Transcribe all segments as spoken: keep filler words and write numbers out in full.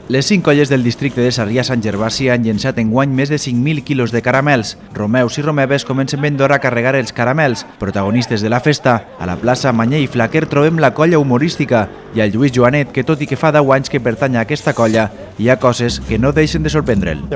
Les cinc colles del districte de Sarrià-Sant Gervasi han llençat enguany més de cinc mil quilos de caramels. Romeus i romeves comencen ben d'hora a carregar els caramels. Protagonistes de la festa, a la plaça Manyer i Flaquer trobem la colla humorística i el Lluís Joanet, que tot i que fa deu anys que pertany a aquesta colla, hi ha coses que no deixen de sorprendre'l.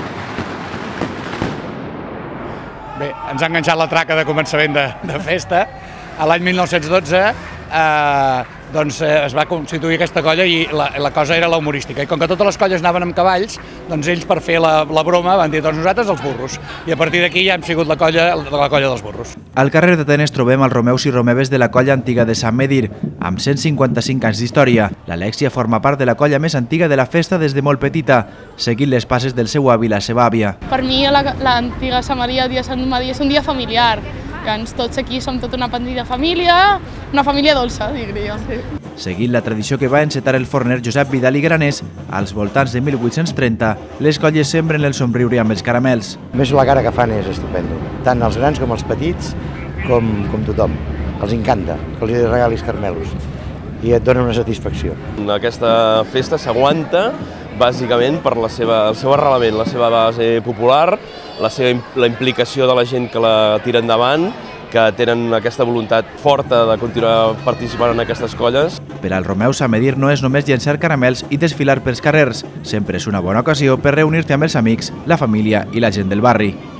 Bé, ens ha enganxat la traca de començament de, de festa. A l'any mil nou-cents dotze eh, doncs, eh, es va constituir aquesta colla i la, la cosa era la humorística. I com que totes les colles anaven amb cavalls, doncs ells per fer la, la broma van dir doncs nosaltres els burros. I a partir d'aquí ja hem sigut la colla, la colla dels burros. Al carrer d'Atenes trobem els romeus i romeves de la colla antiga de Sant Medir, amb cent cinquanta-cinc anys d'història. L'Alexia forma part de la colla més antiga de la festa des de molt petita, seguint les passes del seu avi i la seva àvia. Per mi l'antiga Sant Maria, el dia de Sant Madí, és un dia familiar. Tots aquí som tota una petita família, una família dolça, diria. Seguint la tradició que va encetar el forner Josep Vidal i Granés, als voltants de mil vuit-cents trenta, les colles sembren el somriure amb els caramels. A més, la cara que fan és estupendo, tant els grans com els petits, com, com tothom. Els encanta que els regalis caramelos i et dona una satisfacció. Aquesta festa s'aguanta bàsicament per la seva, el seu arrelament, la seva base popular, la, seva, la implicació de la gent que la tira endavant, que tenen aquesta voluntat forta de continuar participant en aquestes colles. Per al Romeu, Sant Medir no és només llençar caramels i desfilar pels carrers, sempre és una bona ocasió per reunir-te amb els amics, la família i la gent del barri.